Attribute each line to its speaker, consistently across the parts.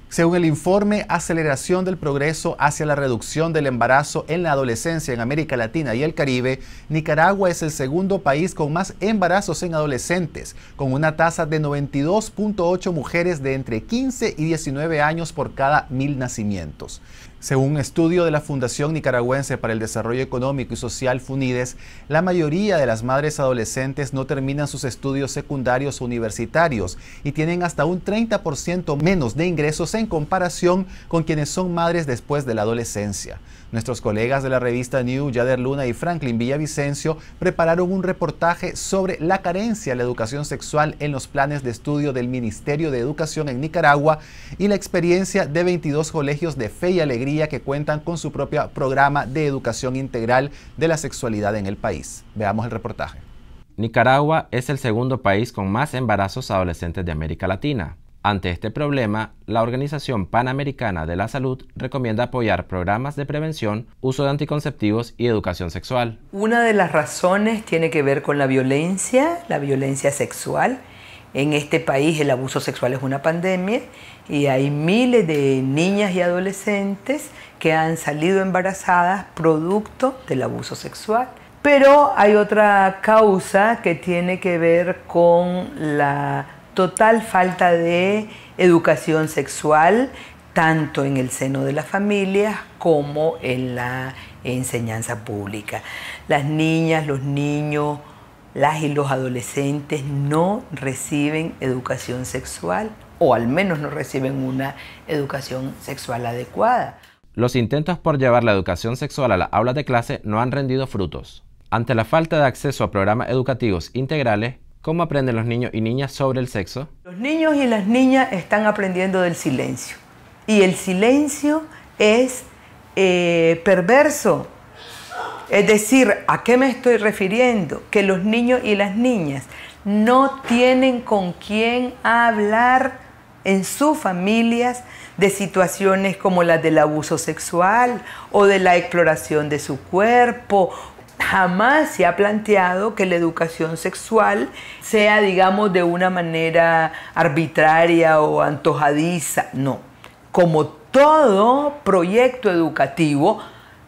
Speaker 1: Según el informe Aceleración del Progreso hacia la Reducción del Embarazo en la Adolescencia en América Latina y el Caribe, Nicaragua es el segundo país con más embarazos en adolescentes, con una tasa de 92.8 mujeres de entre 15 y 19 años por cada 1000 nacimientos. Según un estudio de la Fundación Nicaragüense para el Desarrollo Económico y Social, FUNIDES, la mayoría de las madres adolescentes no terminan sus estudios secundarios o universitarios y tienen hasta un 30% menos de ingresos en comparación con quienes son madres después de la adolescencia. Nuestros colegas de la revista New, Yader Luna y Franklin Villavicencio, prepararon un reportaje sobre la carencia de la educación sexual en los planes de estudio del Ministerio de Educación en Nicaragua y la experiencia de 22 colegios de fe y alegría que cuentan con su propio programa de educación integral de la sexualidad en el país. Veamos el reportaje.
Speaker 2: Nicaragua es el segundo país con más embarazos adolescentes de América Latina. Ante este problema, la Organización Panamericana de la Salud recomienda apoyar programas de prevención, uso de anticonceptivos y educación sexual.
Speaker 3: Una de las razones tiene que ver con la violencia sexual. En este país el abuso sexual es una pandemia y hay miles de niñas y adolescentes que han salido embarazadas producto del abuso sexual. Pero hay otra causa que tiene que ver con la total falta de educación sexual, tanto en el seno de las familias como en la enseñanza pública. Las niñas, los niños, las y los adolescentes no reciben educación sexual, o al menos no reciben una educación sexual adecuada.
Speaker 2: Los intentos por llevar la educación sexual a las aulas de clase no han rendido frutos. Ante la falta de acceso a programas educativos integrales, ¿cómo aprenden los niños y niñas sobre el sexo?
Speaker 3: Los niños y las niñas están aprendiendo del silencio. Y el silencio es perverso. Es decir, ¿a qué me estoy refiriendo? Que los niños y las niñas no tienen con quién hablar en sus familias de situaciones como las del abuso sexual o de la exploración de su cuerpo. Jamás se ha planteado que la educación sexual sea, digamos, de una manera arbitraria o antojadiza. No. Como todo proyecto educativo,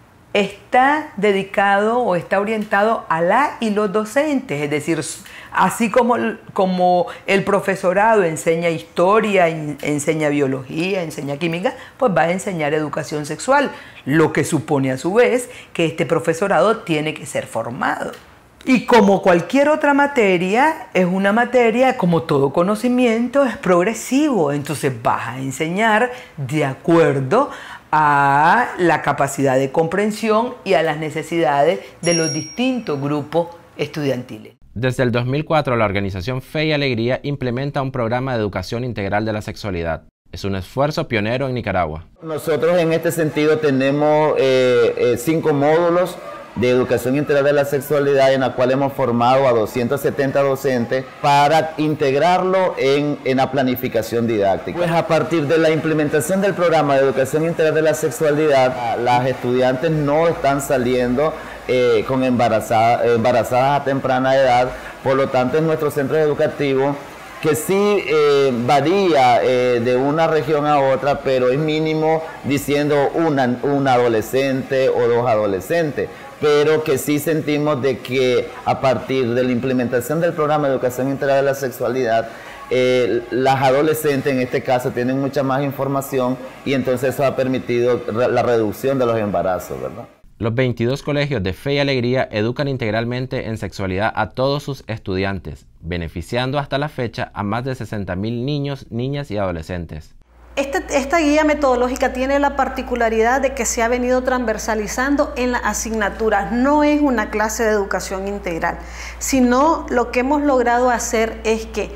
Speaker 3: está dedicado o está orientado a la y los docentes. Es decir, así como el profesorado enseña historia, enseña biología, enseña química, pues va a enseñar educación sexual, lo que supone a su vez que este profesorado tiene que ser formado. Y como cualquier otra materia, es una materia, como todo conocimiento, es progresivo. Entonces vas a enseñar de acuerdo a la capacidad de comprensión y a las necesidades de los distintos grupos estudiantiles.
Speaker 2: Desde el 2004, la organización Fe y Alegría implementa un programa de educación integral de la sexualidad. Es un esfuerzo pionero en Nicaragua.
Speaker 4: Nosotros en este sentido tenemos 5 módulos de educación integral de la sexualidad en la cual hemos formado a 270 docentes para integrarlo en la planificación didáctica. Pues a partir de la implementación del programa de educación integral de la sexualidad, las estudiantes no están saliendo con embarazadas a temprana edad, por lo tanto en nuestros centros educativos, que sí varía de una región a otra, pero es mínimo diciendo una adolescente o 2 adolescentes, pero que sí sentimos de que a partir de la implementación del programa de educación integral de la sexualidad, las adolescentes en este caso tienen mucha más información y entonces eso ha permitido la reducción de los embarazos, ¿verdad?
Speaker 2: Los 22 colegios de Fe y Alegría educan integralmente en sexualidad a todos sus estudiantes, beneficiando hasta la fecha a más de 60.000 niños, niñas y adolescentes.
Speaker 5: Esta guía metodológica tiene la particularidad de que se ha venido transversalizando en las asignaturas. No es una clase de educación integral, sino lo que hemos logrado hacer es que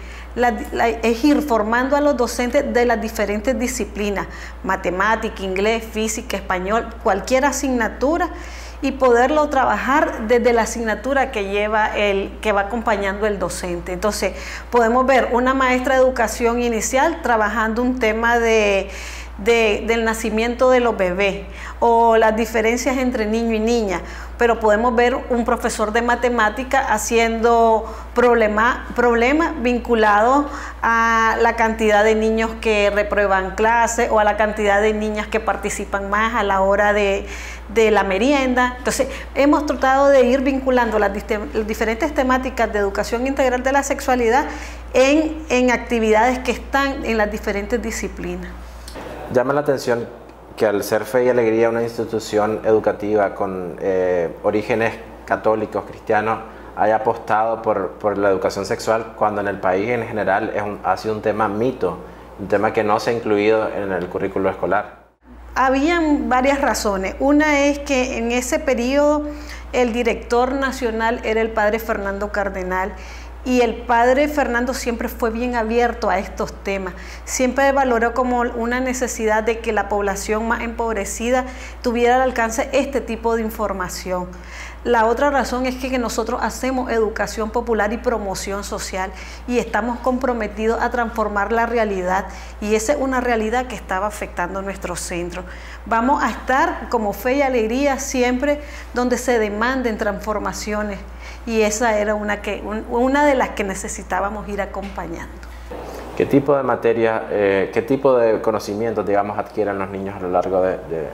Speaker 5: es ir formando a los docentes de las diferentes disciplinas, matemática, inglés, física, español, cualquier asignatura, y poderlo trabajar desde la asignatura que va acompañando el docente. Entonces, podemos ver una maestra de educación inicial trabajando un tema del nacimiento de los bebés o las diferencias entre niño y niña. pero podemos ver un profesor de matemática haciendo problemas vinculados a la cantidad de niños que reprueban clase o a la cantidad de niñas que participan más a la hora de la merienda. Entonces, hemos tratado de ir vinculando las diferentes temáticas de educación integral de la sexualidad en actividades que están en las diferentes disciplinas.
Speaker 2: Llama la atención que al ser Fe y Alegría una institución educativa con orígenes católicos, cristianos, haya apostado por la educación sexual, cuando en el país en general ha sido un tema mito, un tema que no se ha incluido en el currículo escolar.
Speaker 5: Habían varias razones. Una es que en ese periodo el director nacional era el padre Fernando Cardenal, y el padre Fernando siempre fue bien abierto a estos temas, siempre valoró como una necesidad de que la población más empobrecida tuviera al alcance este tipo de información. La otra razón es que nosotros hacemos educación popular y promoción social y estamos comprometidos a transformar la realidad, y esa es una realidad que estaba afectando nuestro centro. Vamos a estar como Fe y Alegría siempre donde se demanden transformaciones, y esa era una de las que necesitábamos ir acompañando.
Speaker 2: ¿Qué tipo de materia, qué tipo de conocimientos, digamos, adquieren los niños a lo largo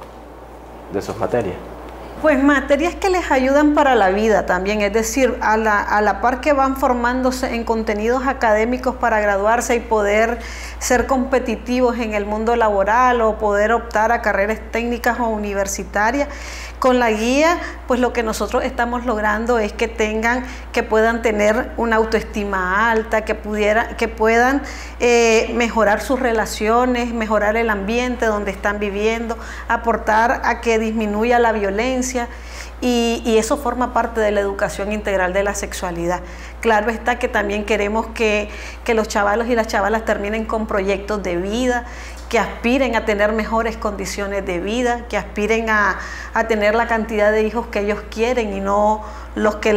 Speaker 2: de sus materias?
Speaker 5: Pues materias que les ayudan para la vida también, es decir, a la par que van formándose en contenidos académicos para graduarse y poder ser competitivos en el mundo laboral o poder optar a carreras técnicas o universitarias. Con la guía, pues lo que nosotros estamos logrando es que puedan tener una autoestima alta, que puedan mejorar sus relaciones, mejorar el ambiente donde están viviendo, aportar a que disminuya la violencia, y eso forma parte de la educación integral de la sexualidad. Claro está que también queremos que los chavalos y las chavalas terminen con proyectos de vida, que aspiren a tener mejores condiciones de vida, que aspiren a tener la cantidad de hijos que ellos quieren y no los que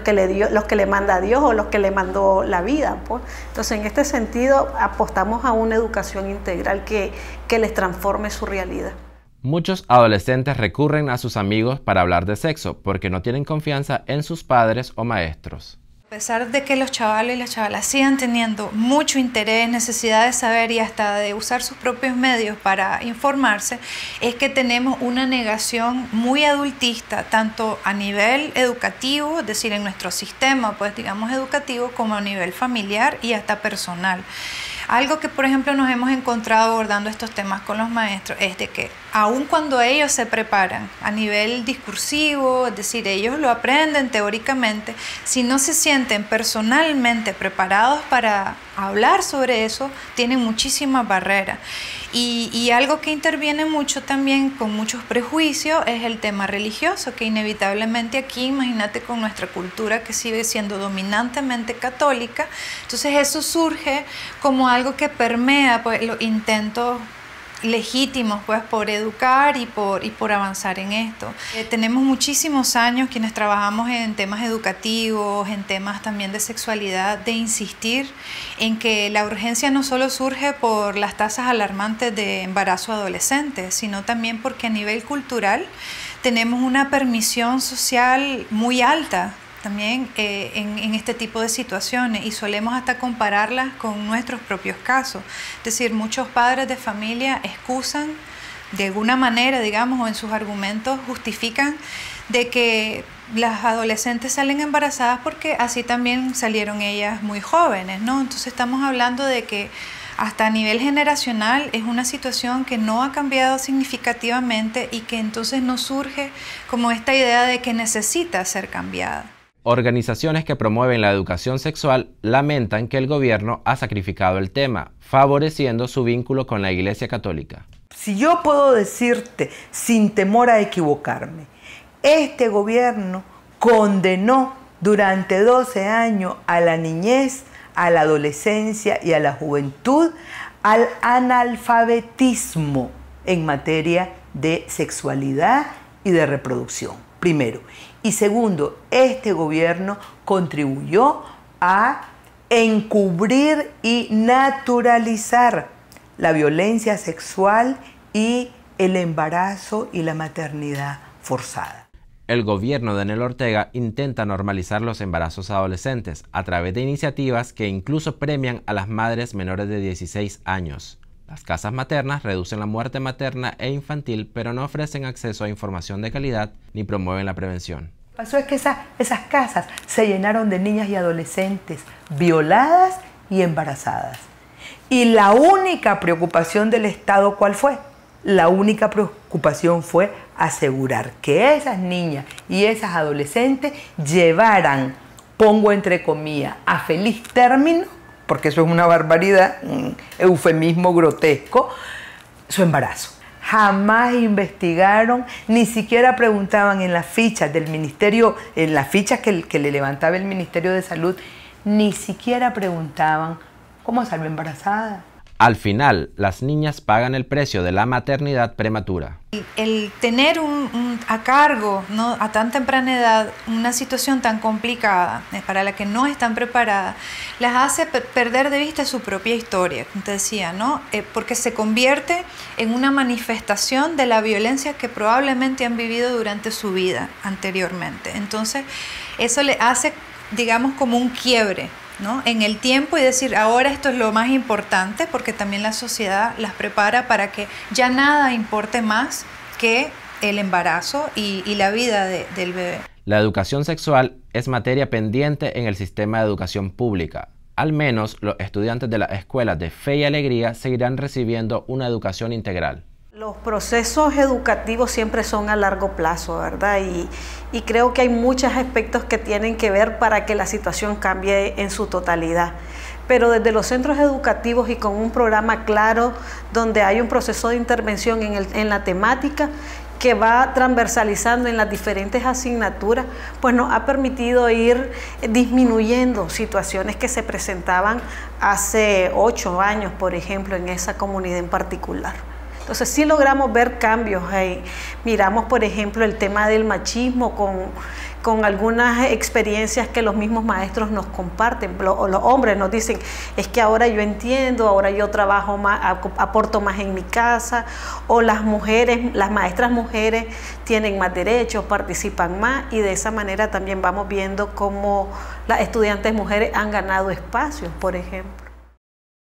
Speaker 5: le manda Dios o los que le mandó la vida, pues. Entonces, en este sentido, apostamos a una educación integral que les transforme su realidad.
Speaker 2: Muchos adolescentes recurren a sus amigos para hablar de sexo porque no tienen confianza en sus padres o maestros.
Speaker 6: A pesar de que los chavalos y las chavalas sigan teniendo mucho interés, necesidad de saber y hasta de usar sus propios medios para informarse, es que tenemos una negación muy adultista, tanto a nivel educativo, es decir, en nuestro sistema, pues digamos educativo, como a nivel familiar y hasta personal. Algo que, por ejemplo, nos hemos encontrado abordando estos temas con los maestros es de que aun cuando ellos se preparan a nivel discursivo, es decir, ellos lo aprenden teóricamente, si no se sienten personalmente preparados para hablar sobre eso, tienen muchísimas barreras. Y algo que interviene mucho también con muchos prejuicios es el tema religioso, que inevitablemente aquí, imagínate con nuestra cultura que sigue siendo dominantemente católica, entonces eso surge como algo que permea pues, los intentos legítimos pues por educar y por avanzar en esto. Tenemos muchísimos años quienes trabajamos en temas educativos, en temas también de sexualidad, de insistir en que la urgencia no solo surge por las tasas alarmantes de embarazo adolescente, sino también porque a nivel cultural tenemos una permisión social muy alta también en este tipo de situaciones, y solemos hasta compararlas con nuestros propios casos. Es decir, muchos padres de familia excusan de alguna manera, digamos, o en sus argumentos justifican de que las adolescentes salen embarazadas porque así también salieron ellas muy jóvenes, ¿no? Entonces estamos hablando de que hasta a nivel generacional es una situación que no ha cambiado significativamente y que entonces nos surge como esta idea de que necesita ser cambiada.
Speaker 2: Organizaciones que promueven la educación sexual lamentan que el gobierno ha sacrificado el tema, favoreciendo su vínculo con la Iglesia Católica.
Speaker 3: Si yo puedo decirte, sin temor a equivocarme, este gobierno condenó durante 12 años a la niñez, a la adolescencia y a la juventud al analfabetismo en materia de sexualidad y de reproducción, primero. Y segundo, este gobierno contribuyó a encubrir y naturalizar la violencia sexual y el embarazo y la maternidad forzada.
Speaker 2: El gobierno de Daniel Ortega intenta normalizar los embarazos adolescentes a través de iniciativas que incluso premian a las madres menores de 16 años. Las casas maternas reducen la muerte materna e infantil, pero no ofrecen acceso a información de calidad ni promueven la prevención.
Speaker 3: Lo que pasó es que esas casas se llenaron de niñas y adolescentes violadas y embarazadas. Y la única preocupación del Estado, ¿cuál fue? La única preocupación fue asegurar que esas niñas y esas adolescentes llevaran, pongo entre comillas, a feliz término, porque eso es una barbaridad, un eufemismo grotesco, su embarazo. Jamás investigaron, ni siquiera preguntaban en las fichas del ministerio, en las fichas que le levantaba el Ministerio de Salud, ni siquiera preguntaban cómo salió embarazada.
Speaker 2: Al final, las niñas pagan el precio de la maternidad prematura.
Speaker 6: El tener a cargo, ¿no?, a tan temprana edad una situación tan complicada para la que no están preparadas, las hace perder de vista su propia historia, como te decía, ¿no? Porque se convierte en una manifestación de la violencia que probablemente han vivido durante su vida anteriormente. Entonces, eso le hace, digamos, como un quiebre, ¿no?, en el tiempo, y decir, ahora esto es lo más importante, porque también la sociedad las prepara para que ya nada importe más que el embarazo y la vida del bebé.
Speaker 2: La educación sexual es materia pendiente en el sistema de educación pública. Al menos los estudiantes de las escuelas de Fe y Alegría seguirán recibiendo una educación integral.
Speaker 5: Los procesos educativos siempre son a largo plazo, ¿verdad? Y creo que hay muchos aspectos que tienen que ver para que la situación cambie en su totalidad. Pero desde los centros educativos y con un programa claro, donde hay un proceso de intervención en la temática que va transversalizando en las diferentes asignaturas, pues nos ha permitido ir disminuyendo situaciones que se presentaban hace 8 años, por ejemplo, en esa comunidad en particular. Entonces sí logramos ver cambios. Miramos, por ejemplo, el tema del machismo con algunas experiencias que los mismos maestros nos comparten. Los hombres nos dicen, es que ahora yo entiendo, ahora yo trabajo más, aporto más en mi casa, o las mujeres, las maestras mujeres tienen más derechos, participan más, y de esa manera también vamos viendo cómo las estudiantes mujeres han ganado espacios, por ejemplo.